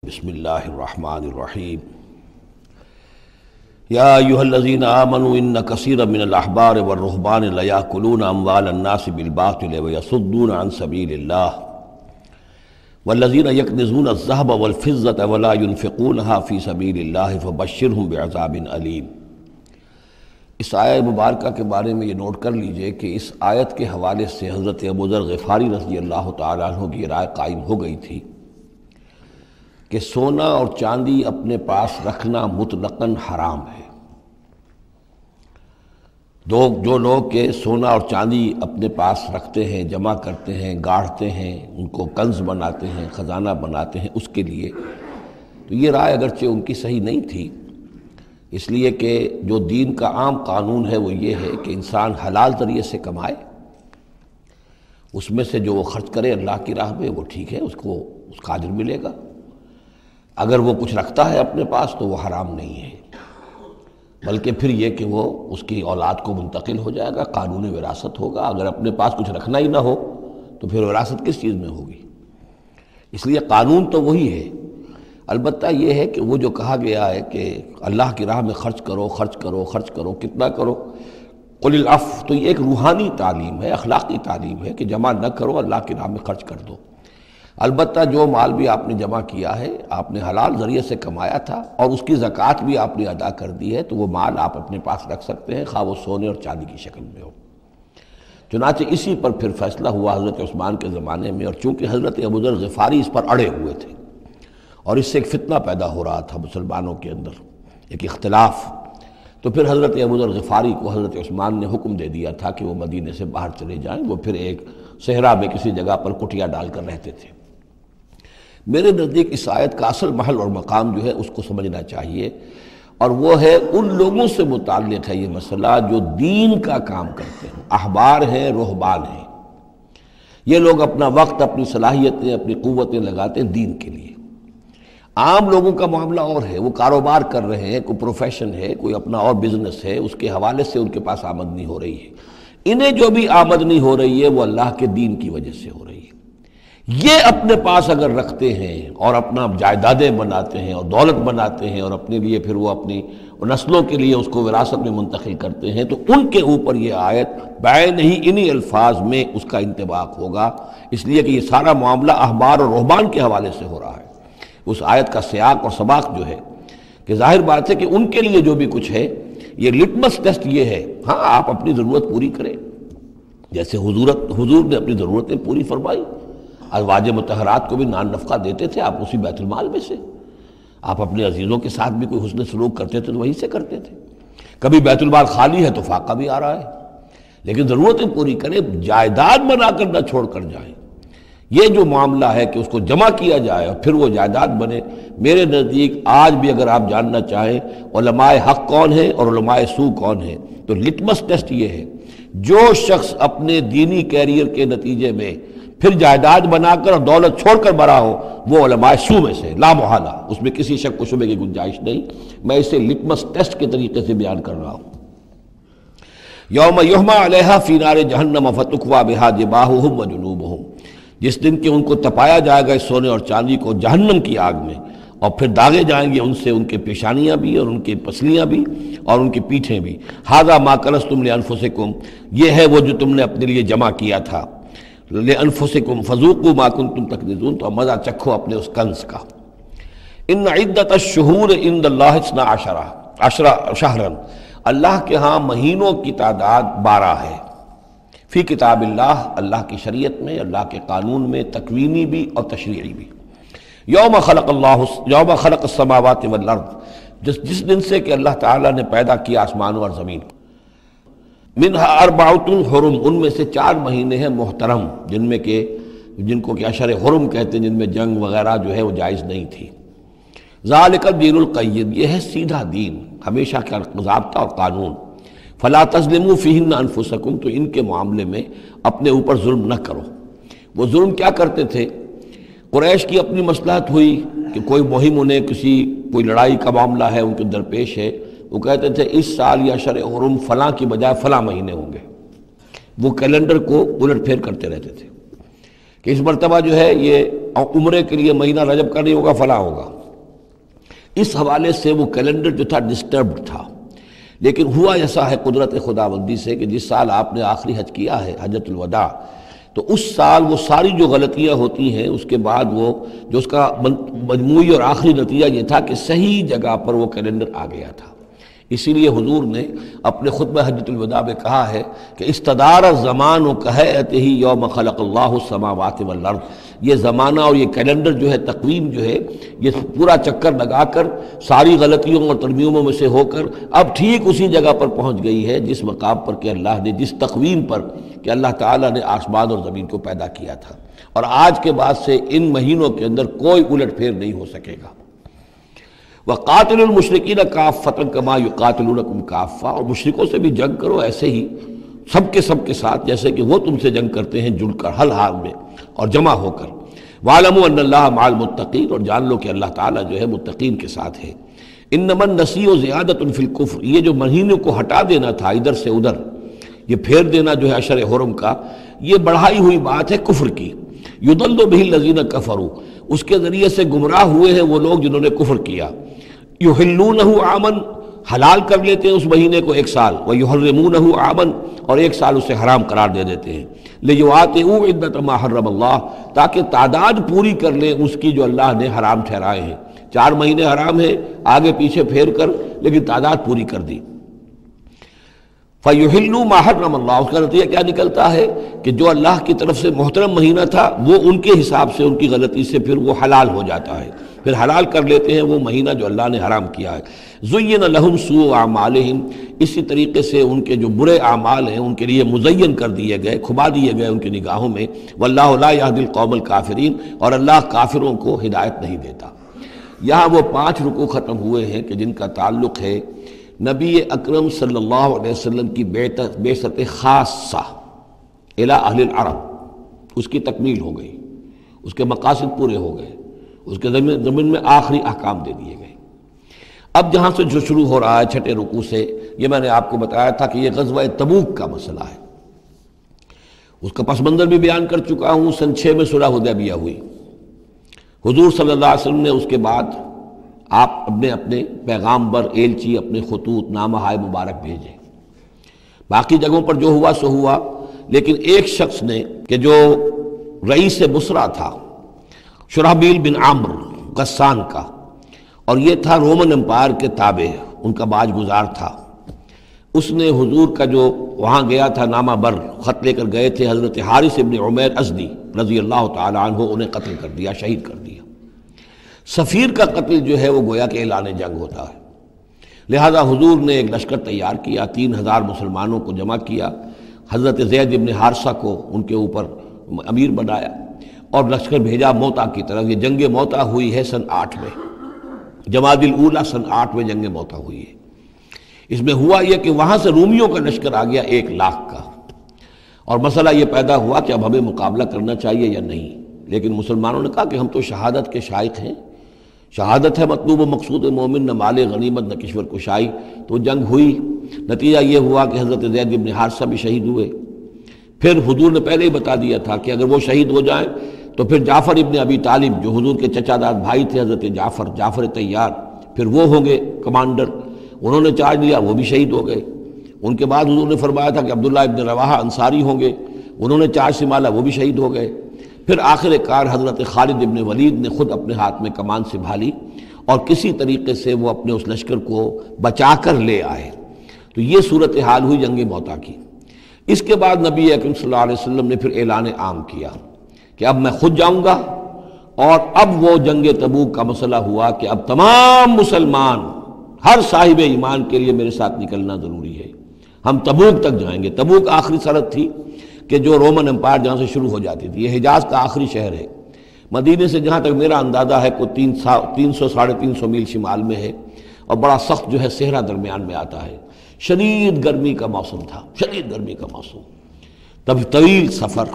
بسم اللہ الرحمن الرحیم یا ایھا الذین آمنوا ان کثیرا من الاحبار والرہبان لیأکلون اموال الناس بالباطل ویصدون عن سبیل اللہ والذین یکنزون الذہب والفضة ولا ينفقونها فی سبیل اللہ فبشرہم بعذاب علیم۔ اس آیت مبارکہ کے بارے میں یہ نوٹ کر لیجئے کہ اس آیت کے حوالے سے حضرت ابو ذر غفاری رضی اللہ تعالیٰ عنہ کی رائے قائم ہو گئی تھی کہ سونا اور چاندی اپنے پاس رکھنا مطلقاً حرام ہے۔ جو لوگ کہ سونا اور چاندی اپنے پاس رکھتے ہیں، جمع کرتے ہیں، گاڑھتے ہیں، ان کو کنز بناتے ہیں، خزانہ بناتے ہیں اس کے لیے، تو یہ رائے اگرچہ ان کی صحیح نہیں تھی، اس لیے کہ جو دین کا عام قانون ہے وہ یہ ہے کہ انسان حلال ذریعے سے کمائے، اس میں سے جو وہ خرچ کرے اللہ کی راہ میں وہ ٹھیک ہے، اس کو اس کا اجر ملے گا۔ اگر وہ کچھ رکھتا ہے اپنے پاس تو وہ حرام نہیں ہے، بلکہ پھر یہ کہ وہ اس کی اولاد کو منتقل ہو جائے گا، قانون وراثت ہوگا۔ اگر اپنے پاس کچھ رکھنا ہی نہ ہو تو پھر وراثت کس چیز میں ہوگی؟ اس لیے قانون تو وہی ہے، البتہ یہ ہے کہ وہ جو کہا گیا ہے کہ اللہ کی راہ میں خرچ کرو، خرچ کرو، خرچ کرو، کتنا کرو، قل العفو، تو یہ ایک روحانی تعلیم ہے، اخلاقی تعلیم ہے کہ جمع نہ کرو، اللہ کی راہ میں خرچ کر دو۔ البتہ جو مال بھی آپ نے جمع کیا ہے، آپ نے حلال ذریعے سے کمایا تھا اور اس کی زکوٰۃ بھی آپ نے ادا کر دی ہے، تو وہ مال آپ اپنے پاس رکھ سکتے ہیں، خواہ وہ سونے اور چاندی کی شکل میں ہو۔ چنانچہ اسی پر پھر فیصلہ ہوا حضرت عثمان کے زمانے میں، اور چونکہ حضرت ابو ذر غفاری اس پر اڑے ہوئے تھے اور اس سے ایک فتنہ پیدا ہو رہا تھا مسلمانوں کے اندر، ایک اختلاف، تو پھر حضرت ابو ذر غفاری کو حضرت عثمان نے حکم دے دیا تھا کہ وہ مدینے سے باہر چلے جائیں۔ وہ پھر ایک صحرا میں کسی جگہ پر کٹیا ڈال کر رہتے تھے۔ میرے نزدیک اس آیت کا اصل محل اور مقام جو ہے اس کو سمجھنا چاہیے، اور وہ ہے ان لوگوں سے متعلق ہے یہ مسئلہ جو دین کا کام کرتے ہیں، احبار ہیں، رہبان ہیں۔ یہ لوگ اپنا وقت، اپنی صلاحیتیں، اپنی قوتیں لگاتے ہیں دین کے لیے۔ عام لوگوں کا معاملہ اور ہے، وہ کاروبار کر رہے ہیں، کوئی پروفیشن ہے، کوئی اپنا اور بزنس ہے، اس کے حوالے سے ان کے پاس آمدنی ہو رہی ہے۔ انہیں جو بھی آمدنی ہو رہی ہے وہ اللہ کے دین کی وجہ سے ہو رہی ہے۔ یہ اپنے پاس اگر رکھتے ہیں اور اپنا جائیدادیں بناتے ہیں اور دولت بناتے ہیں اور اپنے لیے پھر وہ اپنی نسلوں کے لیے اس کو وراثت میں منتقل کرتے ہیں، تو ان کے اوپر یہ آیت بعین ہی انہی الفاظ میں اس کا انطباق ہوگا، اس لیے کہ یہ سارا معاملہ احبار اور رہبان کے حوالے سے ہو رہا ہے۔ اس آیت کا سیاق اور سباق جو ہے کہ ظاہر بات ہے کہ ان کے لیے جو بھی کچھ ہے، یہ لٹمس ٹیسٹ یہ ہے، ہاں آپ اپنی ضرورت پوری کریں، جیسے حضور نے اپنی ضرورتیں پوری فرمائی، ازواج مطہرات کو بھی نان نفقہ دیتے تھے آپ اسی بیت المال میں سے، آپ اپنے عزیزوں کے ساتھ بھی کوئی حسن سلوک کرتے تھے تو وہیں سے کرتے تھے۔ کبھی بیت المال خالی ہے تو فاقہ بھی آ رہا ہے، لیکن ضرورتیں پوری کریں، جائیداد بنا کر نہ چھوڑ کر جائیں۔ یہ جو معاملہ ہے کہ اس کو جمع کیا جائے اور پھر وہ جائیداد بنے، میرے نزدیک آج بھی اگر آپ جاننا چاہیں علماء حق کون ہیں اور علماء سو کون ہیں، تو لٹمس ٹیسٹ یہ ہے، جو شخص اپنے دینی کیریئر کے نتیجے میں پھر جائیداد بنا کر اور دولت چھوڑ کر برا ہو، وہ علماء سو میں سے لا محالہ، اس میں کسی شک و شبے کی گنجائش نہیں۔ میں اسے لٹمس ٹیسٹ کے طریقے سے بیان کر رہا ہوں۔ یوم یحمى علیہا فی نار جہنم فتکوی بہا جباہہم وجنوبہم، جس دن کہ ان کو تپایا جائے گا اس سونے اور چاندی کو جہنم کی آگ میں، اور پھر داغے جائیں گے ان سے ان کے پیشانیاں بھی اور ان کی پسلیاں بھی اور ان کی پیٹھیں بھی۔ ھذا ما کنزتم لانفسکم، یہ ہے وہ جو تم نے اپنے لیے جمع کیا تھا، لانفسکم فذوقوا ما کنتم تکنزون، تو مزہ چکھو اپنے اس کنز کا۔ ان عدت الشہور عند اللہ 12 شہرا، اللہ کے ہاں مہینوں کی تعداد 12 ہے، فی کتاب اللہ، اللہ کی شریعت میں، اللہ کے قانون میں، تکوینی بھی اور تشریعی بھی۔ یوم خلق السماوات والارض، جس دن سے کہ اللہ تعالیٰ نے پیدا کیا آسمانوں اور زمین کو۔ منہا اربعۃ حرم، ان میں سے 4 مہینے ہیں محترم، جن کو کہ اشہر حرم کہتے ہیں، جن میں جنگ وغیرہ جو ہے وہ جائز نہیں تھی۔ ذالک الدین القیم، یہ ہے سیدھا دین، ہمیشہ کا ضابطہ اور قانون۔ فلا تظلموا فیہن انفسکم، تو ان کے معاملے میں اپنے اوپر ظلم نہ کرو۔ وہ ظلم کیا کرتے تھے؟ قریش کی اپنی مصلحت ہوئی کہ کوئی مہم انہیں کوئی لڑائی کا معاملہ ہے ان کے درپیش ہے، وہ کہتے تھے اس سال یا شرع حرم فلاں کی بجائے فلاں مہینے ہوں گے، وہ کیلنڈر کو الٹ پھیر کرتے رہتے تھے کہ اس مرتبہ جو ہے یہ عمرے کے لیے مہینہ رجب کا نہیں ہوگا، فلاں ہوگا۔ اس حوالے سے وہ کیلنڈر جو تھا ڈسٹربڈ تھا، لیکن ہوا ایسا ہے قدرت خداوندی سے کہ جس سال آپ نے آخری حج کیا ہے حجۃ الوداع، تو اس سال وہ ساری جو غلطیاں ہوتی ہیں اس کے بعد وہ جو اس کا مجموعی اور آخری نتیجہ یہ تھا کہ صحیح جگہ پر وہ کیلنڈر آ گیا تھا۔ اسی لیے حضور نے اپنے خطبہ حجۃ الوداع میں کہا ہے کہ استدار الزمان کہیئتہ یوم خلق اللہ السماوات والارض، یہ زمانہ اور یہ کیلنڈر جو ہے، تقویم جو ہے، یہ پورا چکر لگا کر ساری غلطیوں اور ترمیموں میں سے ہو کر اب ٹھیک اسی جگہ پر پہنچ گئی ہے جس مقام پر کہ اللہ نے، جس تقویم پر کہ اللہ تعالیٰ نے آسمان اور زمین کو پیدا کیا تھا، اور آج کے بعد سے ان مہینوں کے اندر کوئی الٹ پھیر نہیں ہو سکے گا۔ وَقَاتِلُوا الْمُشْرِكِينَ كَافَّةً كَمَا يُقَاتِلُونَكُمْ كَافَّةً، اور مشرکوں سے بھی جنگ کرو ایسے ہی سب کے ساتھ جیسے کہ وہ تم سے جنگ کرتے ہیں، جڑ کر ہر حال میں اور جمع ہو کر۔ وَاعْلَمُوا أَنَّ اللَّهَ مَعَ الْمُتَّقِينَ، اور جان لو کہ اللہ تعالیٰ جو ہے متقین کے ساتھ ہے۔ إِنَّمَا النَّسِيُّ زِيَادَةٌ فِي الْكُفْرِ، یہ جو مہینوں کو ہٹا دینا تھا ادھر سے ادھر، یہ پھیر دینا جو ہے اشر حرم کا، یہ بڑھائی ہوئی بات ہے کفر کی۔ يُضَلُّ بِهِ الَّذِينَ كَفَرُوا، اس کے ذریعے سے گمراہ ہوئے ہیں وہ لوگ جنہوں نے کفر کیا۔ يُحِلُّونَهُ عَامًا، حلال کر لیتے ہیں اس مہینے کو ایک سال، وَيُحَرِّمُونَهُ عَامًا، اور ایک سال اسے حرام قرار دے دیتے ہیں۔ لِيُوَاطِئُوا عِدَّةَ مَا حَرَّمَ اللَّهُ، تاکہ تعداد پوری کر لیں اس کی جو اللہ نے حرام ٹھہرائے ہیں۔ 4 مہینے حرام ہیں آگے پیچھے پھیر کر، لیکن تعداد پوری کر دی۔ فَيُحِلُّوا مَا حَرَّمَ اللَّهُ، اس کا نتیجہ کیا نکلتا ہے کہ جو اللہ کی طرف سے محترم مہینہ تھا وہ ان کے حساب سے، ان کی غلطی سے پھر وہ حلال ہو جاتا ہے، پھر حلال کر لیتے ہیں وہ مہینہ جو اللہ نے حرام کیا ہے۔ زُيِّنَ لَهُمْ سُوءُ أَعْمَالِهِمْ، اسی طریقے سے ان کے جو برے اعمال ہیں ان کے لیے مزین کر دیے گئے، کھبا دیے گئے ان کی نگاہوں میں۔ وَاللَّهُ لَا يَهْدِي الْقَوْمَ الْكَافِرِينَ، اور اللہ کافروں کو ہدایت نہیں دیتا۔ یہاں وہ 5 رکوع ختم ہوئے ہیں کہ جن کا تعلق ہے نبی اکرم صلی اللہ علیہ وسلم کی بعثت خاصہ الی اہل العرب، اس کی تکمیل ہو گئی، اس کے مقاصد پورے ہو گئے، اس کے زمین میں آخری احکام دے دیے گئے۔ اب جہاں سے جو شروع ہو رہا ہے 6 رکوع سے، یہ میں نے آپ کو بتایا تھا کہ یہ غزوہ تبوک کا مسئلہ ہے، اس کا پس منظر بھی بیان کر چکا ہوں۔ سن 6 میں صلح حدیبیہ ہوئی، حضور صلی اللہ علیہ وسلم نے اس کے بعد آپ اپنے پیغامبر، ایلچی، اپنے خطوط، نامہ مبارک بھیجے۔ باقی جگہوں پر جو ہوا سو ہوا، لیکن ایک شخص نے کہ جو رئیس بصرہ تھا، شرحبیل بن عامر غسان کا، اور یہ تھا رومن امپائر کے تابع، ان کا باج گزار تھا، اس نے حضور کا جو وہاں گیا تھا نامہ بر خط لے کر گئے تھے حضرت حارث ابن عمیر ازدی رضی اللہ تعالی عنہ، انہیں قتل کر دیا، شہید کر دیا۔ سفیر کا قتل جو ہے وہ گویا کہ اعلان جنگ ہوتا ہے، لہذا حضور نے ایک لشکر تیار کیا، 3000 مسلمانوں کو جمع کیا، حضرت زید ابن حارثہ کو ان کے اوپر امیر بنایا، اور لشکر بھیجا موتا کی طرف۔ یہ جنگ موتا ہوئی ہے سن 8 میں، جمادی الاولیٰ سن 8 میں جنگ موتا ہوئی ہے۔ اس میں ہوا یہ کہ وہاں سے رومیوں کا لشکر آ گیا 1 لاکھ کا، اور مسئلہ یہ پیدا ہوا کہ اب ہمیں مقابلہ کرنا چاہیے یا نہیں، لیکن مسلمانوں نے کہا کہ ہم تو شہادت کے شائق ہیں، شہادت ہے مطلوب و مقصود مومن، نہ مال غنیمت نہ کشور کشائی۔ تو جنگ ہوئی، نتیجہ یہ ہوا کہ حضرت زید بن حارثہ بھی شہید ہوئے۔ پھر حضور نے پہلے ہی بتا دیا تھا کہ اگر وہ شہید ہو جائیں تو پھر جعفر ابن ابی طالب جو حضور کے چچا داد بھائی تھے حضرت جعفر طیار، پھر وہ ہوں گے کمانڈر، انہوں نے چارج لیا، وہ بھی شہید ہو گئے۔ ان کے بعد حضور نے فرمایا تھا کہ عبداللہ ابن رواحہ انصاری ہوں گے، انہوں نے چارج سنبھالا، وہ بھی شہید ہو گئے۔ پھر آخر کار حضرت خالد ابن ولید نے خود اپنے ہاتھ میں کمان سنبھالی، اور کسی طریقے سے وہ اپنے اس لشکر کو بچا کر لے آئے۔ تو یہ صورتحال ہوئی جنگ موتا کی۔ اس کے بعد نبی اکرم صلی اللہ علیہ وسلم نے پھر اعلان عام کیا کہ اب میں خود جاؤں گا، اور اب وہ جنگ تبوک کا مسئلہ ہوا کہ اب تمام مسلمان، ہر صاحب ایمان کے لیے میرے ساتھ نکلنا ضروری ہے، ہم تبوک تک جائیں گے۔ تبوک آخری سرحد تھی کہ جو رومن امپائر جہاں سے شروع ہو جاتی تھی، یہ حجاز کا آخری شہر ہے، مدینے سے جہاں تک میرا اندازہ ہے کوئی 300 ساڑھے 300 میل شمال میں ہے، اور بڑا سخت جو ہے صحرا درمیان میں آتا ہے۔ شدید گرمی کا موسم تھا، شدید گرمی کا موسم، تب طویل سفر،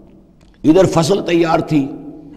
ادھر فصل تیار تھی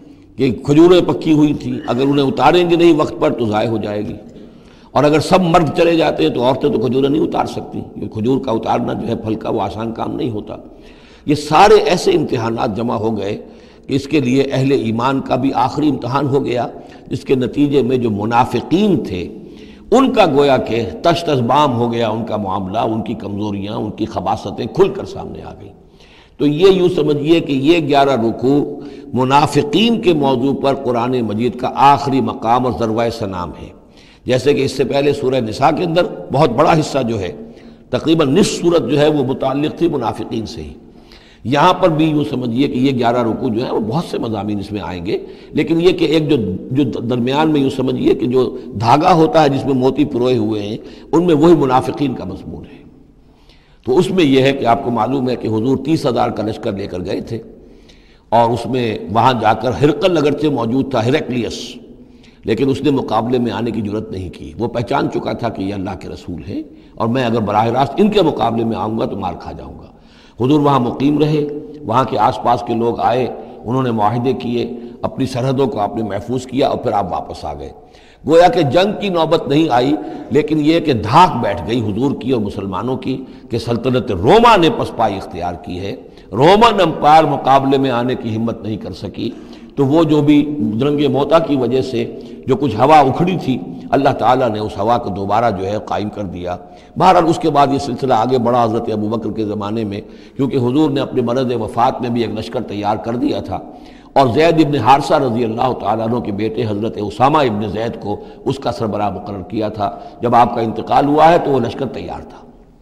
کہ کھجوریں پکی ہوئی تھی، اگر انہیں اتاریں گے نہیں وقت پر تو ضائع ہو جائے گی، اور اگر سب مرد چلے جاتے ہیں تو عورتیں تو کھجوریں نہیں اتار سکتی، یہ کھجور کا اتارنا جو ہے پھل کا وہ آسان کام نہیں ہوتا۔ یہ سارے ایسے امتحانات جمع ہو گئے کہ اس کے لیے اہل ایمان کا بھی آخری امتحان ہو گیا جس کے نتیجے میں جو منافقین تھے ان کا گویا کہ تش بام ہو گیا، ان کا معاملہ، ان کی کمزوریاں، ان کی خباثتیں کھل کر سامنے آ گئیں۔ تو یہ یوں سمجھیے کہ یہ 11 رکوع منافقین کے موضوع پر قرآن مجید کا آخری مقام اور ذروۂ سنام ہے۔ جیسے کہ اس سے پہلے سورہ نساء کے اندر بہت بڑا حصہ جو ہے، تقریباً نصف سورت جو ہے وہ متعلق تھی منافقین سے ہی۔ یہاں پر بھی یوں سمجھیے کہ یہ 11 رکوع جو ہیں وہ بہت سے مضامین اس میں آئیں گے، لیکن یہ کہ ایک جو درمیان میں یوں سمجھیے کہ جو دھاگا ہوتا ہے جس میں موتی پروئے ہوئے ہیں، ان میں وہی منافقین کا مضمون ہے۔ تو اس میں یہ ہے کہ آپ کو معلوم ہے کہ حضور 30,000 کا لشکر لے کر گئے تھے، اور اس میں وہاں جا کر ہرقل اگرچہ موجود تھا، ہرقلیس، لیکن اس نے مقابلے میں آنے کی جرت نہیں کی۔ وہ پہچان چکا تھا کہ یہ اللہ کے رسول ہیں، اور میں اگر براہ راست ان کے مقابلے میں آؤں گا تو مار کھا جاؤں گا۔ حضور وہاں مقیم رہے، وہاں کے آس پاس کے لوگ آئے، انہوں نے معاہدے کیے، اپنی سرحدوں کو آپ نے محفوظ کیا، اور پھر آپ واپس آ گئے۔ گویا کہ جنگ کی نوبت نہیں آئی، لیکن یہ کہ دھاک بیٹھ گئی حضور کی اور مسلمانوں کی کہ سلطنت روما نے پسپائی اختیار کی ہے، رومن امپائر مقابلے میں آنے کی ہمت نہیں کر سکی۔ تو وہ جو بھی جنگ موتا کی وجہ سے جو کچھ ہوا اکھڑی تھی، اللہ تعالیٰ نے اس ہوا کو دوبارہ جو ہے قائم کر دیا۔ بہرحال اس کے بعد یہ سلسلہ آگے بڑھا حضرت ابوبکر کے زمانے میں، کیونکہ حضور نے اپنے مرض وفات میں بھی ایک لشکر تیار کر دیا تھا، اور زید ابن حارثہ رضی اللہ تعالیٰ عنہ کے بیٹے حضرت اسامہ ابن زید کو اس کا سربراہ مقرر کیا تھا۔ جب آپ کا انتقال ہوا ہے تو وہ لشکر تیار تھا۔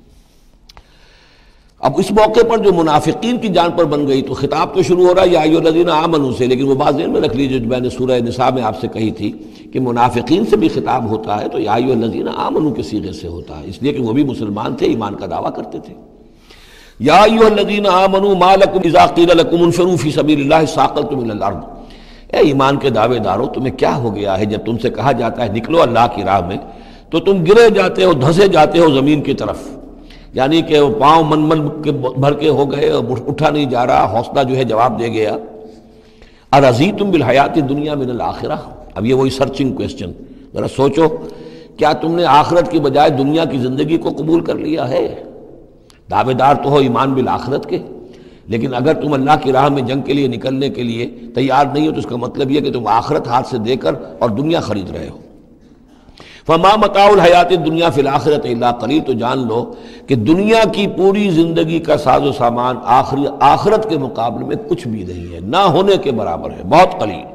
اب اس موقع پر جو منافقین کی جان پر بن گئی تو خطاب تو شروع ہو رہا ہے یا ایھا الذین آمنوا سے، لیکن وہ بات ذہن میں رکھ لیجیے جو میں نے سورہ نساء میں آپ سے کہی تھی کہ منافقین سے بھی خطاب ہوتا ہے تو یا ایھا الذین آمنوا کے صیغے سے ہوتا ہے، اس لیے کہ وہ بھی مسلمان تھے، ایمان کا دعویٰ کرتے تھے۔ یا ایھا الذین آمنوا ما لکم اذا قیل لکم انفروا فی سبیل اللہ ثاقلتم الی الارض، اے ایمان کے دعوے دارو تمہیں کیا ہو گیا ہے جب تم سے کہا جاتا ہے نکلو اللہ کی راہ میں تو تم گرے جاتے ہو، دھسے جاتے ہو زمین کی طرف، یعنی کہ پاؤں من کے بھر کے ہو گئے اور اٹھا نہیں جا رہا، حوصلہ جو ہے جواب دے گیا۔ ارضیتم بالحیات الدنیا من الآخرہ، اب یہ وہی سرچنگ کویسچن، ذرا سوچو کیا تم نے آخرت کی بجائے دنیا کی زندگی کو قبول کر لیا ہے؟ دعوے دار تو ہو ایمان بالآخرت کے، لیکن اگر تم اللہ کی راہ میں جنگ کے لیے نکلنے کے لیے تیار نہیں ہو تو اس کا مطلب یہ کہ تم آخرت ہاتھ سے دے کر اور دنیا خرید رہے ہو۔ فما متاع الحیات الدنیا فی الآخرۃ الا قلیل، تو جان لو کہ دنیا کی پوری زندگی کا ساز و سامان آخرت کے مقابلے میں کچھ بھی نہیں ہے، نہ ہونے کے برابر ہے، بہت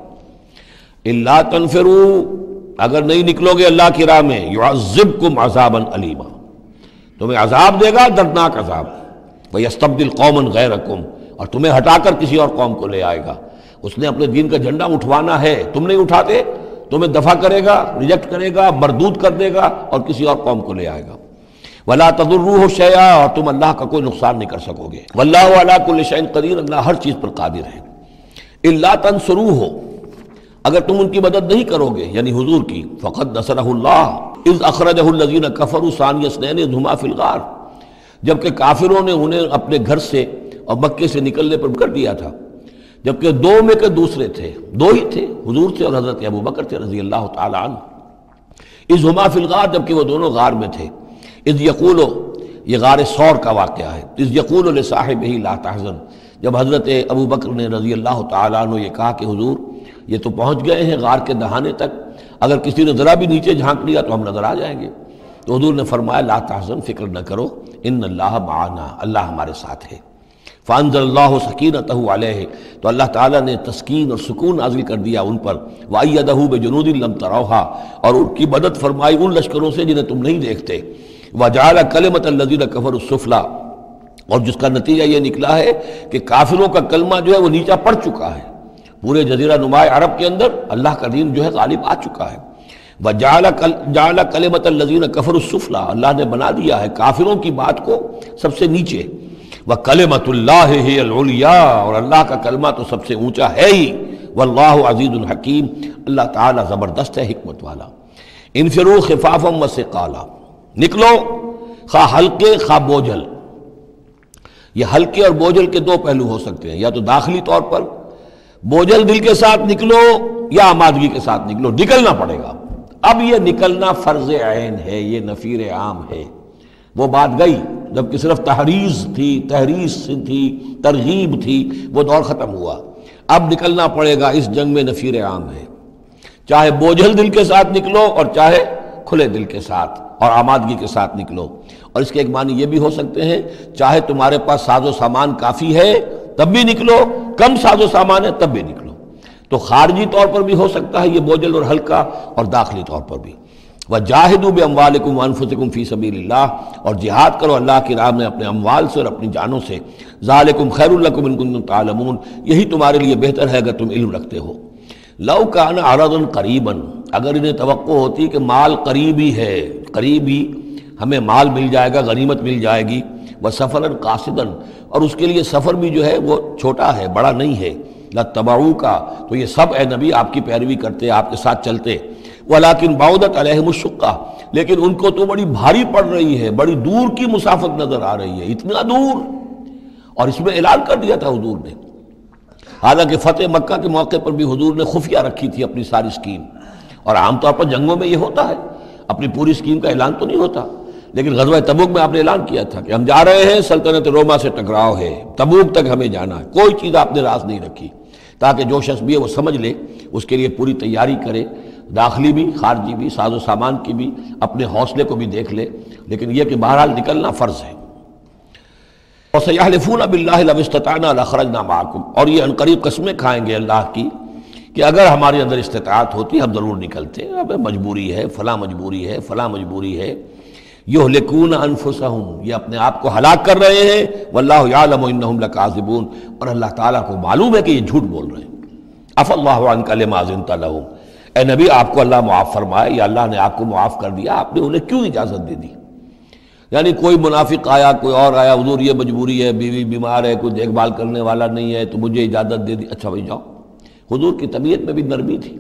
قلیل۔ الا تنفروا، اگر نہیں نکلو گے اللہ کی راہ میں، یعذبکم عذابا علیما، تمہیں عذاب دے گا، دردناک عذاب، ویستبدل قوما غیرکم، اور تمہیں ہٹا کر کسی اور قوم کو لے آئے گا۔ اس نے اپنے دین کا جھنڈا اٹھوانا ہے، تم نہیں اٹھاتے، تمہیں دفع کرے گا، ریجیکٹ کرے گا، مردود کر دے گا اور کسی اور قوم کو لے آئے گا۔ ولا تضروہ شیئا، اور تم اللہ کا کوئی نقصان نہیں کر سکو گے۔ واللہ علی کل شیء قدیر، اللہ ہر چیز پر قادر ہے۔ الا تنصروہ، اگر تم ان کی مدد نہیں کرو گے یعنی حضور کی، فقد نصرہ اللہ اذ اخرجہ الذین کفروا ثانی اثنین اذ ہما فی الغار، جبکہ کافروں نے انہیں اپنے گھر سے اور مکے سے نکلنے پر کر دیا تھا، جبکہ دو میں کے دوسرے تھے، دو ہی تھے، حضور تھے اور حضرت ابوبکر تھے رضی اللہ تعالی عنہ۔ اذ ہما فی الغار، جبکہ وہ دونوں غار میں تھے۔ اذ یقول، یہ غار ثور کا واقعہ ہے۔ اذ یقول لصاحبہ لا تحزن، جب حضرت ابوبکر نے رضی اللہ تعالی عنہ یہ کہا کہ حضور یہ تو پہنچ گئے ہیں غار کے دہانے تک، اگر کسی نے ذرا بھی نیچے جھانک لیا تو ہم نظر آ جائیں گے، تو حضور نے فرمایا لا تحزن، فکر نہ کرو، ان اللہ معنا، اللہ ہمارے ساتھ ہے۔ فانزل اللہ سکینتہ علیہ، تو اللہ تعالیٰ نے تسکین اور سکون نازل کر دیا ان پر، وایدہ بجنود لم تروہا، اور ان کی مدد فرمائی ان لشکروں سے جنہیں تم نہیں دیکھتے، وجعل کلمۃ الذین کفروا السفلی، اور جس کا نتیجہ یہ نکلا ہے کہ کافروں کا کلمہ جو ہے وہ نیچا پڑ چکا ہے، پورے جزیرہ نما عرب کے اندر اللہ کا دین جو ہے غالب آ چکا ہے۔ وجعل کلمۃ الذین کفروا السفلی، اللہ نے بنا دیا ہے کافروں کی بات کو سب سے نیچے، وَكَلِمَةُ اللَّهِ هِيَ الْعُلْيَا، اور اللہ کا کلمہ تو سب سے اونچا ہے ہی، وَاللَّهُ عَزِيزٌ حَكِيمٌ، اللہ تعالیٰ زبردست ہے، حکمت والا۔ انفروا خفافا وثقالا، نکلو خواہ ہلکے خواہ بوجھل۔ یہ ہلکے اور بوجھل کے دو پہلو ہو سکتے ہیں، یا تو داخلی طور پر بوجھل دل کے ساتھ نکلو یا آمادگی کے ساتھ نکلو، نکلنا پڑے گا۔ اب یہ نکلنا فرض عین ہے، یہ نفیر عام ہے۔ وہ بات گئی جبکہ صرف تحریض تھی، ترغیب تھی، وہ دور ختم ہوا۔ اب نکلنا پڑے گا، اس جنگ میں نفیر عام ہے، چاہے بوجھل دل کے ساتھ نکلو اور چاہے کھلے دل کے ساتھ اور آمادگی کے ساتھ نکلو. اور اس کے ایک معنی یہ بھی ہو سکتے ہیں چاہے تمہارے پاس ساز و سامان کافی ہے تب بھی نکلو، کم ساز و سامان ہے تب بھی نکلو. تو خارجی طور پر بھی ہو سکتا ہے یہ بوجھل اور ہلکا، اور داخلی طور پر بھی. وَجَاهِدُوا بِأَمْوَالِكُمْ وَأَنفُسِكُمْ فِي سَبِيلِ اللَّهِ، اور جہاد کرو اللہ کی راہ میں اپنے اموال سے اور اپنی جانوں سے. ذَلِكُمْ خَيْرٌ لَكُمْ إِن كُنتُمْ تَعْلَمُونَ، یہی تمہارے لیے بہتر ہے اگر تم علم رکھتے ہو. لَوْ كَانَ عَرَضًا قَرِيبًا، اگر انہیں توقع ہوتی کہ مال قریب ہی ہے، قریب ہی ہمیں مال مل جائے گا، غنیمت مل جائے گی. وَسَفَرًا قَاصِدًا، اور اس کے لیے سفر بھی جو ہے وہ چھوٹا ہے، بڑا نہیں ہے. لَاتَّبَعُوكَ، تو یہ سب اے نبی آپ کی پیروی کرتے، آپ کے ساتھ چلتے. وَلَكِنْ بَعُدَتْ عَلَيْهِمُ الشُّقَّةُ، لیکن ان کو تو بڑی بھاری پڑ رہی ہے، بڑی دور کی مسافت نظر آ رہی ہے، اتنا دور. اور اس میں اعلان کر دیا تھا حضور نے، حالانکہ فتح مکہ کے موقع پر بھی حضور نے خفیہ رکھی تھی اپنی ساری اسکیم. اور عام طور پر جنگوں میں یہ ہوتا ہے، اپنی پوری اسکیم کا اعلان تو نہیں ہوتا، لیکن غزوہ تبوک میں آپ نے اعلان کیا تھا کہ ہم جا رہے ہیں، سلطنت روما سے ٹکراؤ ہے، تبوک تک ہمیں جانا ہے. کوئی چیز آپ نے راز نہیں رکھی تاکہ جو شخص بھی ہے وہ سمجھ لے، اس کے لیے پوری تیاری کرے، داخلی بھی خارجی بھی، ساز و سامان کی بھی، اپنے حوصلے کو بھی دیکھ لے. لیکن یہ کہ بہرحال نکلنا فرض ہے. وَسَيَحْلِفُونَ بِاللَّهِ لَوِ اسْتَطَعْنَا لَخَرَجْنَا مَعَكُمْ، اور یہ عنقریب قسمیں کھائیں گے اللہ کی کہ اگر ہمارے اندر استطاعت ہوتی ہم ضرور نکلتے، اب مجبوری ہے، فلاں مجبوری ہے، فلاں مجبوری ہے. یہلکون انفسہم، یہ اپنے آپ کو ہلاک کر رہے ہیں. واللہ یعلم انہم لکاذبون، اور اللہ تعالیٰ کو معلوم ہے کہ یہ جھوٹ بول رہے ہیں. عفا اللہ عنک لما اذنت لہم، اے نبی آپ کو اللہ معاف فرمائے، یا اللہ نے آپ کو معاف کر دیا، آپ نے انہیں کیوں اجازت دے دی؟ یعنی کوئی منافق آیا، کوئی اور آیا، حضور یہ مجبوری ہے، بیوی بیمار ہے، کوئی دیکھ بھال کرنے والا نہیں ہے، تو مجھے اجازت دے دی. اچھا بھائی جاؤ. حضور کی طبیعت میں بھی نرمی تھی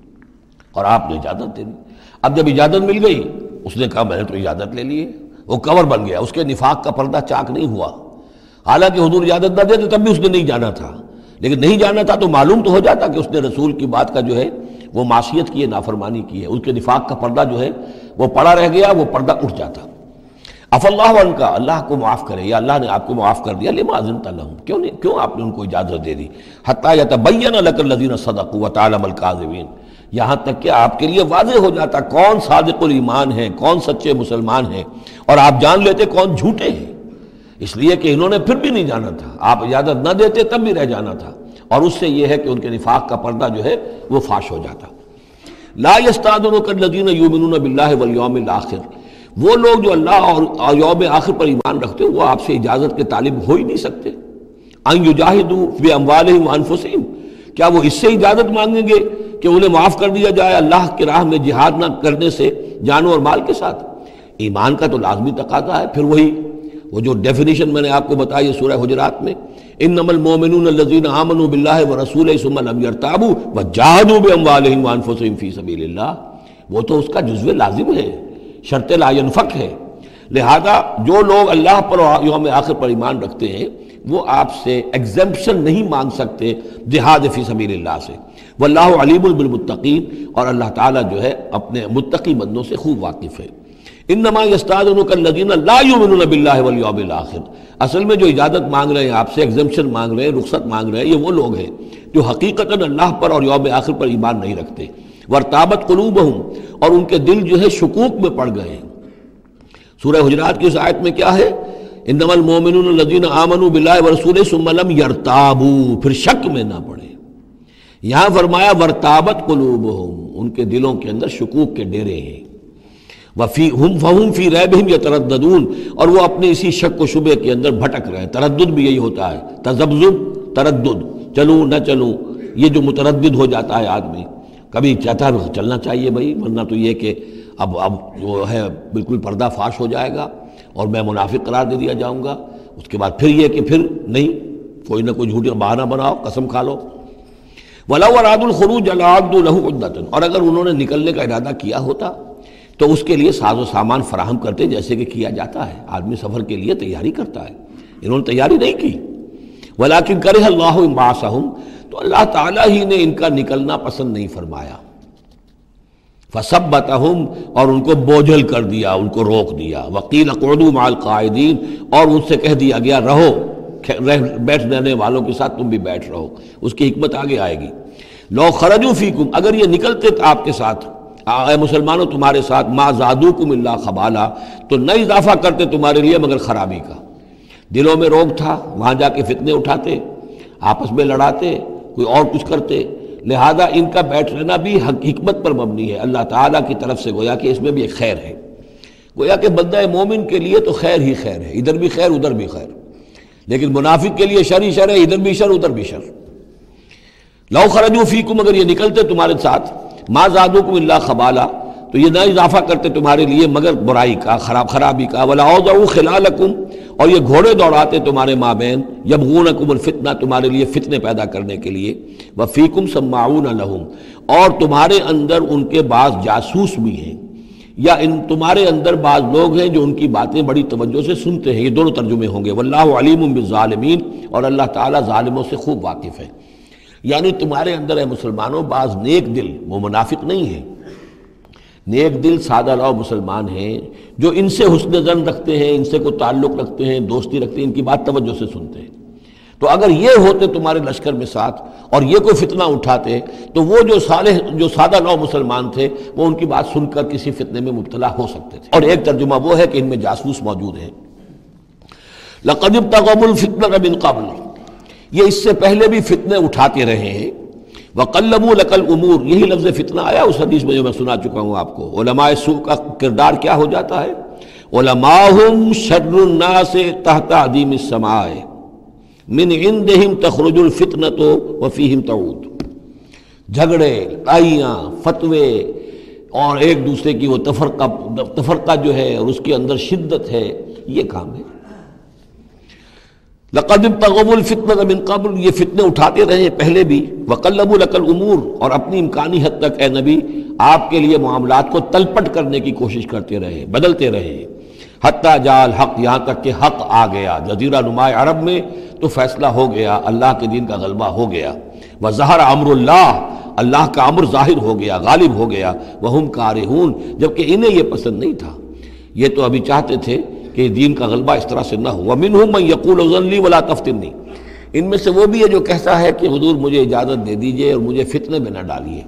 اور آپ نے اجازت دے دی. اب جب اجازت مل گئی، اس نے کہا میں نے تو اجازت لے لی ہے، وہ کور بن گیا، اس کے نفاق کا پردہ چاک نہیں ہوا. حالانکہ حضور اجازت نہ دیتے تب بھی اس نے نہیں جانا تھا، لیکن نہیں جانا تھا تو معلوم تو ہو جاتا کہ اس نے رسول کی بات کا جو ہے وہ معصیت کی ہے، نافرمانی کی ہے. اس کے نفاق کا پردہ جو ہے وہ پڑا رہ گیا، وہ پردہ اٹھ جاتا. عفا اللہ عنہ، اللہ کو معاف کرے، یا اللہ نے آپ کو معاف کر دیا. لما اذنت لہم، کیوں آپ نے ان کو اجازت دے دی. حتی یتبین لک الذین صدقوا وتعلم الکاذبین، یہاں تک کہ آپ کے لیے واضح ہو جاتا کون صادق الایمان ہے، کون سچے مسلمان ہیں، اور آپ جان لیتے کون جھوٹے ہیں. اس لیے کہ انہوں نے پھر بھی نہیں جانا تھا، آپ اجازت نہ دیتے تب بھی رہ جانا تھا. اور اس سے یہ ہے کہ ان کے نفاق کا پردہ جو ہے وہ فاش ہو جاتا. لا یستأذنک الذین یؤمنون باللہ والیوم الآخر، وہ لوگ جو اللہ اور یوم آخر پر ایمان رکھتے ہیں وہ آپ سے اجازت کے طالب ہو ہی نہیں سکتے. ان یجاہدوا باموالہم وانفسہم، کیا وہ اس سے اجازت مانگیں گے کہ انہیں معاف کر دیا جائے اللہ کی راہ میں جہاد نہ کرنے سے جانوں اور مال کے ساتھ؟ ایمان کا تو لازمی تقاضا ہے. پھر وہی وہ جو ڈیفینیشن میں نے آپ کو بتائی ہے سورہ حجرات میں، انما المؤمنون الذین آمنوا باللہ ورسولہ ثم لم یرتابوا وجاہدوا باموالہم وانفسہم فی سبیل اللہ، وہ تو اس کا جزو لازم ہے، شرط لا ينفک ہے. لہذا جو لوگ اللہ پر اور یوم آخر پر ایمان رکھتے ہیں وہ آپ سے ایگزمپشن نہیں مانگ سکتے جہاد فی سبیل اللہ سے. واللہ علیم بالمتقین، اور اللہ تعالیٰ جو ہے اپنے متقی بندوں سے خوب واقف ہے. انما یستأذنک الذین لا یؤمنون باللہ والیوم الآخر، اصل میں جو اجازت مانگ رہے ہیں آپ سے، ایگزمپشن مانگ رہے ہیں، رخصت مانگ رہے ہیں، یہ وہ لوگ ہیں جو حقیقتاً اللہ پر اور یوم آخر پر ایمان نہیں رکھتے. وارتابت قلوبہم، اور ان کے دل جو ہے شکوک میں پڑ گئے ہیں. سورہ حجرات کی اس آیت میں کیا ہے؟ انما المؤمنون الذین آمنوا باللہ ورسولہ ثم لم یرتابوا، پھر شک میں نہ پڑے. یہاں فرمایا وارتابت قلوبہم، ان کے دلوں کے اندر شکوک کے ڈیرے ہیں. فَهُمْ فِي رَيْبِهِمْ يَتَرَدَّدُونَ، اور وہ اپنے اسی شک و شبے کے اندر بھٹک رہے ہیں. تردد بھی یہی ہوتا ہے، تذبذب، تردد، چلوں نہ چلوں، یہ جو متردد ہو جاتا ہے آدمی، کبھی چاہتا ہے چلنا چاہیے بھائی، ورنہ تو یہ کہ اب جو ہے بالکل پردہ فاش ہو جائے گا اور میں منافق قرار دے دیا جاؤں گا. اس کے بعد پھر یہ کہ پھر نہیں، کوئی نہ کوئی جھوٹی بہانہ بناؤ، قسم کھا لو. وَلَوْ أَرَادُوا الْخُرُوجَ لَأَعَدُّوا لَهُ عُدَّةً، اور اگر انہوں نے نکلنے کا ارادہ کیا ہوتا تو اس کے لیے ساز و سامان فراہم کرتے، جیسے کہ کیا جاتا ہے، آدمی سفر کے لیے تیاری کرتا ہے. انہوں نے تیاری نہیں کی. وَلَكِنْ كَرِهَ اللَّهُ انبعاثَهُمْ، تو اللہ تعالیٰ ہی نے ان کا نکلنا پسند نہیں فرمایا. فَثَبَّتَهُمْ، اور ان کو بوجھل کر دیا، ان کو روک دیا. وَقِيلَ اقْعُدُوا مَعَ الْقَاعِدِينَ، اور ان سے کہہ دیا گیا رہو بیٹھ رہنے والوں کے ساتھ تم بھی بیٹھ رہو. اس کی حکمت آگے آئے گی. لو خرجوا فیکم، اگر یہ نکلتے آپ کے ساتھ، اے مسلمانوں تمہارے ساتھ، ما زادوکم الا خبالا، تو نہ اضافہ کرتے تمہارے لیے مگر خرابی کا۔ دلوں میں روگ تھا، وہاں جا کے فتنے اٹھاتے، آپس میں لڑاتے، کوئی اور کچھ کرتے، لہذا ان کا بیٹھ رہنا بھی حکمت پر مبنی ہے، اللہ تعالیٰ کی طرف سے، گویا کہ اس میں بھی ایک خیر ہے، گویا کہ بندہ مومن کے لیے تو خیر ہی خیر ہے، ادھر بھی خیر ادھر بھی خیر، لیکن منافق کے لیے شر ہی شر ہے، ادھر بھی شر ادھر بھی شر۔ لو خرجوا فیکم، اگر یہ نکلتے تمہارے ساتھ، ما زادوکم الا خبالا، تو یہ نہ اضافہ کرتے تمہارے لیے مگر برائی کا، خرابی کا، ولا اوضعوا خلالکم، اور یہ گھوڑے دوڑاتے تمہارے مابین، یبغونکم الفتنہ، تمہارے لیے فتنے پیدا کرنے کے لیے، وفیکم سماعون لہم، اور تمہارے اندر ان کے بعض جاسوس بھی ہیں، یا تمہارے اندر بعض لوگ ہیں جو ان کی باتیں بڑی توجہ سے سنتے ہیں۔ یہ دونوں ترجمے ہوں گے، واللہ علیم بالظالمین، اور اللہ تعالیٰ ظالموں سے خوب واقف ہے۔ یعنی تمہارے اندر ہے مسلمانوں بعض نیک دل، وہ منافق نہیں ہیں، نیک دل سادہ لو مسلمان ہیں جو ان سے حسن ظن رکھتے ہیں، ان سے کوئی تعلق رکھتے ہیں، دوستی رکھتے ہیں، ان کی بات توجہ سے سنتے ہیں۔ تو اگر یہ ہوتے تمہارے لشکر میں ساتھ اور یہ کوئی فتنہ اٹھاتے تو وہ جو سادہ لو مسلمان تھے وہ ان کی بات سن کر کسی فتنے میں مبتلا ہو سکتے تھے۔ اور ایک ترجمہ وہ ہے کہ ان میں جاسوس موجود ہیں۔ لقد ابتغوا الفتنة من قبل، یہ اس سے پہلے بھی فتنے اٹھاتے رہے ہیں۔ وَقَلَّبُوا لَكَ الْأُمُورِ، یہی لفظ فتنہ آیا اس حدیث میں جو میں سنا چکا ہوں آپ کو۔ علماء سوء کا کردار کیا ہو جاتا ہے؟ علماءہم شر الناس تحت عدیم السماء من عندہم تخرج الفتنۃ وفیہم تعود۔ جھگڑے، لڑائیاں، فتوے، اور ایک دوسرے کی وہ تفرقہ جو ہے اور اس کے اندر شدت ہے، یہ کام ہے۔ لقد ابتغوا الفتنة من قبل، یہ فتنے اٹھاتے رہے پہلے بھی۔ وقلبوا لك الامور، اور اپنی امکانی حد تک اے نبی آپ کے لیے معاملات کو تلپٹ کرنے کی کوشش کرتے رہے، بدلتے رہے، حتی جاء الحق، یہاں تک کہ حق آ گیا۔ جزیرہ نماء عرب میں تو فیصلہ ہو گیا، اللہ کے دین کا غلبہ ہو گیا۔ وظہر امر اللہ، اللہ کا امر ظاہر ہو گیا، غالب ہو گیا۔ وہم کارہون، جبکہ انہیں یہ پسند نہیں تھا، یہ تو ابھی چاہتے تھے کہ دین کا غلبہ اس طرح سے نہ ہو۔ وَمِنْهُمْ مَنْ يَقُولُ اذن لِي وَلَا تَفْتِنِّي، ان میں سے وہ بھی ہے جو کہتا ہے کہ حضور مجھے اجازت دے دیجئے اور مجھے فتنے میں نہ ڈالیے۔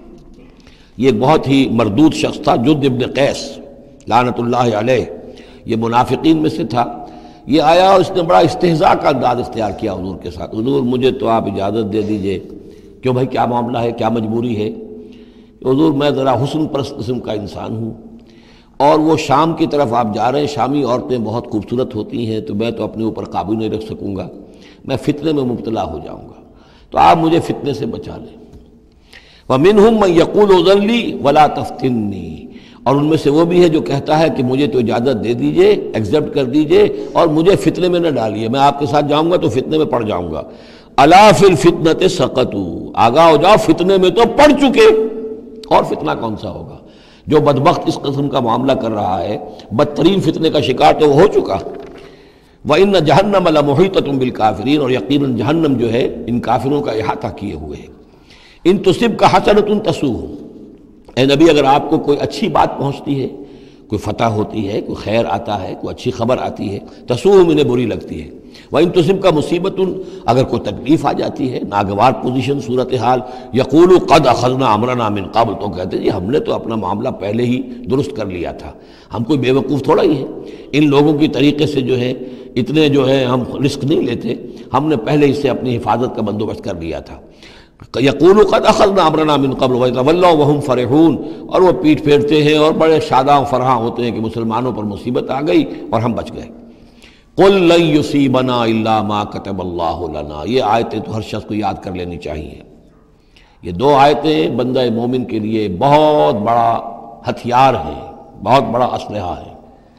یہ ایک بہت ہی مردود شخص تھا، جد ابن قیس لعنت اللہ علیہ، یہ منافقین میں سے تھا۔ یہ آیا اور اس نے بڑا استہزاء کا انداز اختیار کیا حضور کے ساتھ، حضور مجھے تو آپ اجازت دے دیجئے۔ کیوں بھائی، کیا معاملہ ہے، کیا مجبوری ہے؟ حضور میں ذرا حسن پرست قسم کا انسان ہوں، اور وہ شام کی طرف آپ جا رہے ہیں، شامی عورتیں بہت خوبصورت ہوتی ہیں، تو میں تو اپنے اوپر قابو نہیں رکھ سکوں گا، میں فتنے میں مبتلا ہو جاؤں گا، تو آپ مجھے فتنے سے بچا لیں۔ وَمِنْهُمْ مَنْ يَقُولُ اذن لِي وَلَا تَفْتِنِّي، اور ان میں سے وہ بھی ہے جو کہتا ہے کہ مجھے تو اجازت دے دیجئے، ایکسیپٹ کر دیجئے، اور مجھے فتنے میں نہ ڈالیے، میں آپ کے ساتھ جاؤں گا تو فتنے میں پڑ جاؤں گا۔ أَلَا فِي الْفِتْنَةِ سَقَطُوا، آگاہ ہو جاؤ، فتنے میں تو پڑ چکے، اور فتنہ کون سا ہوگا؟ جو بدبخت اس قسم کا معاملہ کر رہا ہے، بدترین فتنے کا شکار تو وہ ہو چکا۔ وَإِنَّ جَهَنَّمَ لَمُحِيطَةٌ بِالْكَافِرِينَ، اور یقیناً جہنم جو ہے ان کافروں کا احاطہ کیے ہوئے ہے۔ ان تصبک حسنۃ تسؤہم، اے نبی اگر آپ کو کوئی اچھی بات پہنچتی ہے، کوئی فتح ہوتی ہے، کوئی خیر آتا ہے، کوئی اچھی خبر آتی ہے، تسؤہم، انہیں بری لگتی ہے۔ وَإِن تُصِبْكَ مُصِیبَةٌ، اگر کوئی تکلیف آ جاتی ہے، ناگوار پوزیشن، صورتحال، یقولوا قد اخذنا امرنا من قبل، تو کہتے ہیں جی ہم نے تو اپنا معاملہ پہلے ہی درست کر لیا تھا، ہم کوئی بیوقوف تھوڑا ہی ہیں، ان لوگوں کی طریقے سے جو ہے اتنے جو ہے ہم رسک نہیں لیتے، ہم نے پہلے ہی سے اپنی حفاظت کا بندوبست کر لیا تھا۔ یقولوا قد اخذنا امرنا من قبل ويتولوا وهم فرحون، اور وہ پیٹھ پھیرتے ہیں اور بڑے شاداں فرحاں ہوتے ہیں کہ مسلمانوں پر مصیبت آ گئی اور ہم بچ گئے۔ قل لن یصیبنا الا ما كتب اللہ لنا، یہ آیتیں تو ہر شخص کو یاد کر لینی چاہیے۔ یہ دو آیتیں بندہ مومن کے لیے بہت بڑا ہتھیار ہیں، بہت بڑا اسلحہ ہے۔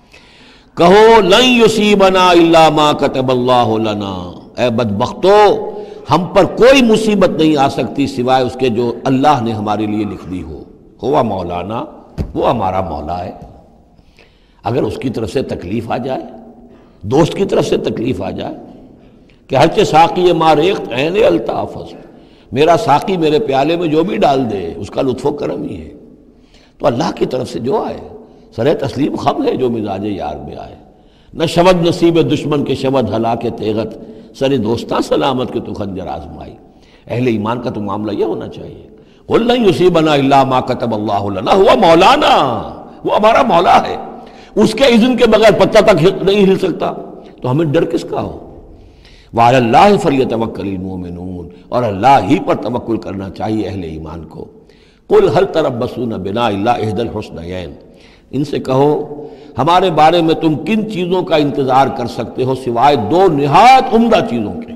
کہو لن یصیبنا الا ما كتب اللہ لنا، اے بدبختو ہم پر کوئی مصیبت نہیں آ سکتی سوائے اس کے جو اللہ نے ہمارے لیے لکھ دی ہو۔ ہوا مولانا، وہ ہمارا مولا ہے، اگر اس کی طرف سے تکلیف آ جائے، دوست کی طرف سے تکلیف آ جائے کہ ہرچہ ساقی ما ریخت عین الطافظ، میرا ساقی میرے پیالے میں جو بھی ڈال دے اس کا لطف و کرم ہی ہے، تو اللہ کی طرف سے جو آئے سر تسلیم خم ہے جو مزاج یار میں آئے۔ نہ شود نصیب دشمن کے شود ہلاک تیغت، سر دوستاں سلامت کے تو خنجر آزمائی۔ اہل ایمان کا تو معاملہ یہ ہونا چاہیے، قُلْ لَن يُصِيبَنَا إِلَّا مَا كَتَبَ اللَّهُ لَنَا هُوَ مَوْلَانَا، وہ ہمارا مولا ہے، اس کے اذن کے بغیر پتہ تک نہیں ہل سکتا، تو ہمیں ڈر کس کا ہو؟ وَعَلَى اللَّهِ فَلْيَتَوَكَّلِ الْمُؤْمِنُونَ، اور اللہ ہی پر توکل کرنا چاہیے اہل ایمان کو۔ قُلْ هَلْ تَرَبَّصُونَ بِنَا إِلَّا إِحْدَى الْحُسْنَيَيْنِ، ان سے کہو ہمارے بارے میں تم کن چیزوں کا انتظار کر سکتے ہو سوائے دو نہایت عمدہ چیزوں کے۔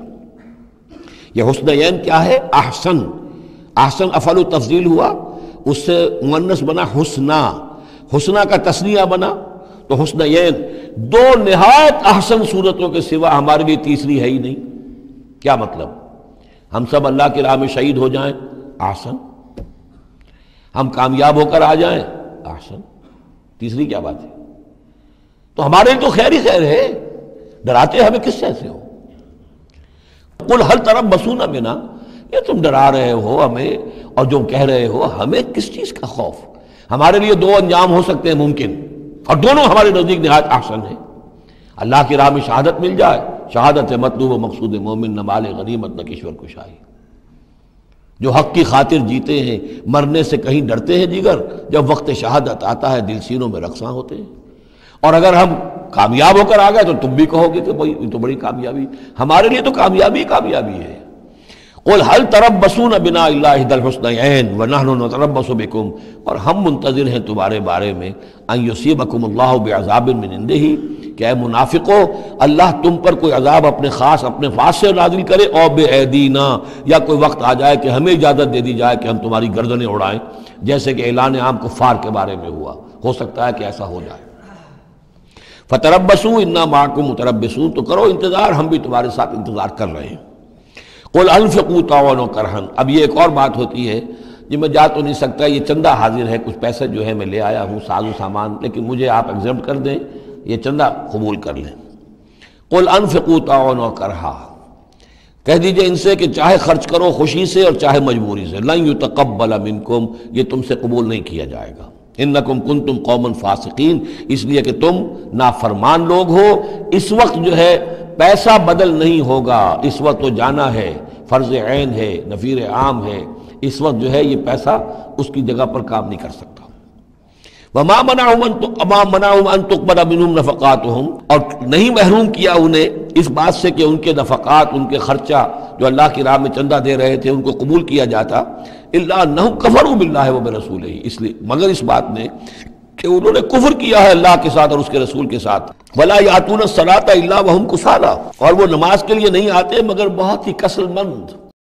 یہ حسنین کیا ہے؟ احسن، احسن افعل تفضیل ہوا، اس سے مؤنث بنا حسنا، حسنا کا تثنیہ بنا، تو حسنین دو نہایت احسن صورتوں کے سوا ہمارے لیے تیسری ہے ہی نہیں۔ کیا مطلب؟ ہم سب اللہ کی راہ میں شہید ہو جائیں، احسن، ہم کامیاب ہو کر آ جائیں، احسن، تیسری کیا بات ہے؟ تو ہمارے لیے تو خیر ہی خیر ہے، ڈراتے ہمیں کس سے ہو؟ قل هل تربصون بنا، یہ تم ڈرا رہے ہو ہمیں اور جو کہہ رہے ہو ہمیں کس چیز کا خوف؟ ہمارے لیے دو انجام ہو سکتے ہیں ممکن، اور دونوں ہمارے نزدیک نہایت احسن ہیں۔ اللہ کی راہ میں شہادت مل جائے، شہادت مطلوب و مقصود مومن، نہ مال غنیمت نہ کشور کشائی۔ جو حق کی خاطر جیتے ہیں، مرنے سے کہیں ڈرتے ہیں جگر، جب وقت شہادت آتا ہے دل سینوں میں رقصاں ہوتے ہیں۔ اور اگر ہم کامیاب ہو کر آ گئے تو تم بھی کہو گے کہ بھائی یہ تو بڑی کامیابی، ہمارے لیے تو کامیابی کامیابی ہے۔ قل هل تربصون بنا الا احدى الحسنيين ونحن نتربص بكم، اور ہم منتظر ہیں تمہارے بارے میں ان يصيبكم الله بعذاب من عنده، کہ اے منافقو اللہ تم پر کوئی عذاب اپنے خاص اپنے پاس سے نازل کرے، اور بأيدينا، یا کوئی وقت آ جائے کہ ہمیں اجازت دے دی جائے کہ ہم تمہاری گردنیں اڑائیں، جیسے کہ اعلان عام کفار کے بارے میں ہوا، ہو سکتا ہے کہ ایسا ہو جائے۔ فتربصوا انا معکم متربصون، تو کرو انتظار، ہم بھی تمہارے ساتھ انتظار کر رہے ہیں۔ قل انفقوا طوعا وكرها، اب یہ ایک اور بات ہوتی ہے جی میں جا تو نہیں سکتا، یہ چندہ حاضر ہے، کچھ پیسے جو ہے میں لے آیا ہوں ساز و سامان، لیکن مجھے آپ ایگزمپٹ کر دیں، یہ چندہ قبول کر لیں۔ قل انفقوا طوعا وكرها، کہہ دیجئے ان سے کہ چاہے خرچ کرو خوشی سے اور چاہے مجبوری سے، لن يتقبل منکم، یہ تم سے قبول نہیں کیا جائے گا۔ انکم کنتم قوما فاسقین، اس لیے کہ تم نافرمان لوگ ہو۔ اس وقت جو ہے پیسہ بدل نہیں ہوگا، اس وقت تو جانا ہے، فرض عین ہے، نفیر عام ہے، اس وقت جو ہے یہ پیسہ اس کی جگہ پر کام نہیں کر سکتا۔ وما منعهم ان تقبل منهم نفقاتهم، اور نہیں محروم کیا انہیں اس بات سے کہ ان کے نفقات، ان کے خرچہ جو اللہ کی راہ میں چندہ دے رہے تھے ان کو قبول کیا جاتا، الا انهم كفروا بالله وبرسوله، اس لیے مگر اس بات میں کہ انہوں نے کفر کیا ہے اللہ کے ساتھ اور اس کے رسول کے ساتھ۔ ولا ياتون الصلاة الا وهم كسالى، اور وہ نماز کے لیے نہیں آتے مگر بہت ہی کسل مند۔